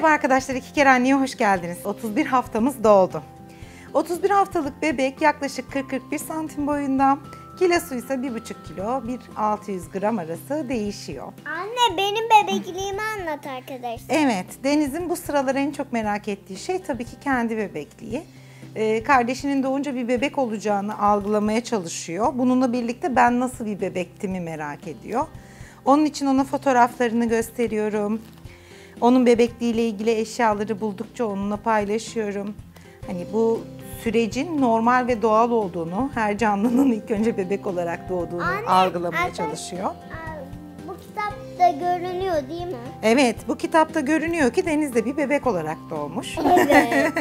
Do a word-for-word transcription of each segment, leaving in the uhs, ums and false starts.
Merhaba arkadaşlar, iki kere anneye hoş geldiniz. otuz bir haftamız doldu. otuz bir haftalık bebek yaklaşık kırk kırk bir santim boyunda. Kilosu ise bir buçuk kilo, bir altı yüz gram arası değişiyor. Anne benim bebekliğimi anlat arkadaşlar. Evet, Deniz'in bu sıralar en çok merak ettiği şey tabii ki kendi bebekliği. Ee, kardeşinin doğunca bir bebek olacağını algılamaya çalışıyor. Bununla birlikte ben nasıl bir bebektiğimi merak ediyor. Onun için ona fotoğraflarını gösteriyorum. Onun bebekliğiyle ilgili eşyaları buldukça onunla paylaşıyorum. Hani bu sürecin normal ve doğal olduğunu, her canlının ilk önce bebek olarak doğduğunu Anne, algılamaya anne. çalışıyor. Aa, bu kitapta görünüyor değil mi? Evet, bu kitapta görünüyor ki Deniz de bir bebek olarak doğmuş. Evet.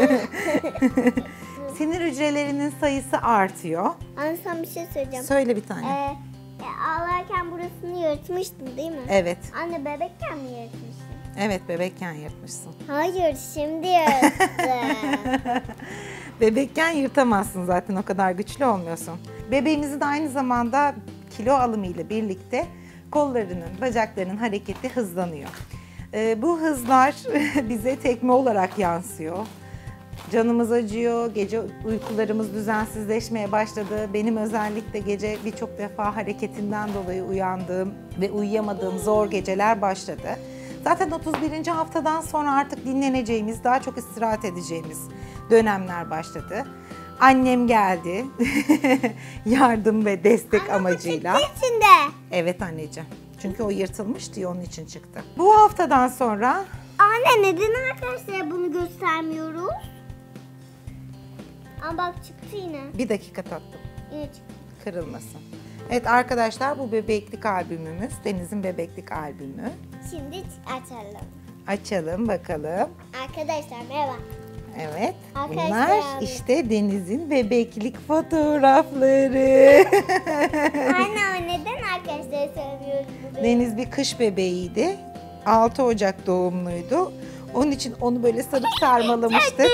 Sinir hücrelerinin sayısı artıyor. Anne sana bir şey söyleyeceğim. Söyle bir tane. Ee, e, ağlarken burasını yırtmıştın değil mi? Evet, Anne bebekken mi yırtmıştın? evet bebekken yırtmışsın. Hayır şimdi yırttım. Bebekken yırtamazsın zaten, o kadar güçlü olmuyorsun. Bebeğimizin de aynı zamanda kilo alımı ile birlikte kollarının, bacaklarının hareketi hızlanıyor. Ee, bu hızlar bize tekme olarak yansıyor. Canımız acıyor, gece uykularımız düzensizleşmeye başladı. Benim özellikle gece birçok defa hareketinden dolayı uyandığım ve uyuyamadığım zor geceler başladı. Zaten otuz birinci haftadan sonra artık dinleneceğimiz, daha çok istirahat edeceğimiz dönemler başladı. Annem geldi, yardım ve destek amacıyla. Çıktı içinde. Evet anneciğim, çünkü o yırtılmış diye onun için çıktı. Bu haftadan sonra... Anne neden arkadaşlara bunu göstermiyoruz? Ama bak çıktı yine. Bir dakika tatlım, Yine çıktı. kırılmasın. Evet arkadaşlar, bu bebeklik albümümüz, Deniz'in bebeklik albümü. Şimdi açalım. Açalım bakalım. Arkadaşlar merhaba. Evet, Arkadaşlar. bunlar işte Deniz'in bebeklik fotoğrafları. Anne ama neden arkadaşlara söylemiyoruz bu bebeği? Deniz bir kış bebeğiydi. altı Ocak doğumluydu. Onun için onu böyle sarıp sarmalamıştık.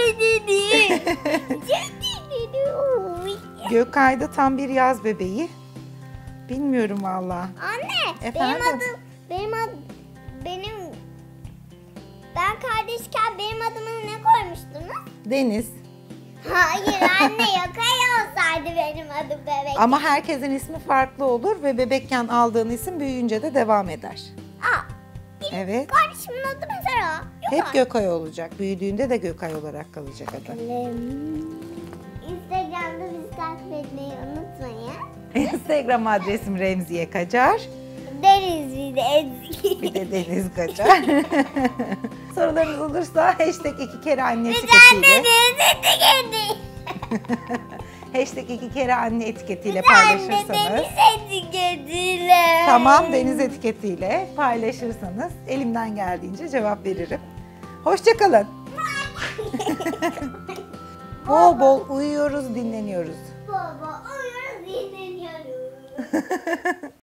Gökay da tam bir yaz bebeği. Bilmiyorum valla. Anne Efendim? benim adım benim adım benim ben kardeşken benim adımı ne koymuştunuz? Deniz. Hayır anne Yokay olsaydı benim adım bebek. Ama herkesin ismi farklı olur ve bebekken aldığın isim büyüyünce de devam eder. Aa, Evet. kardeşimin adı mesela Yokay. Hep Gökay olacak. Büyüdüğünde de Gökay olarak kalacak adı. Instagram'da bizi takip etmeyi unutmayın. Instagram adresim Remziye Kacar. Deniz bir de Ezgi. Bir de Deniz Kacar. Sorularınız olursa hashtag iki kere anne Bir de etiketiyle. Deniz etiketi. Hashtag iki kere anne etiketiyle Bir de anne paylaşırsanız. Deniz etiketiyle. Tamam, Deniz etiketiyle paylaşırsanız elimden geldiğince cevap veririm. Hoşça kalın. Bol bol uyuyoruz, dinleniyoruz. Baba uyuyoruz dinleniyoruz.